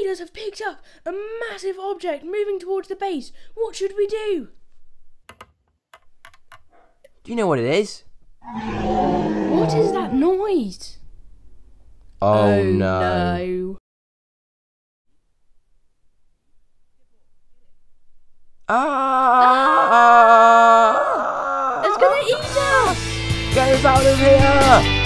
raiders have picked up a massive object moving towards the base. What should we do? Do you know what it is? What is that noise? Oh no. no. Ah! It's gonna eat us! Get us out of here!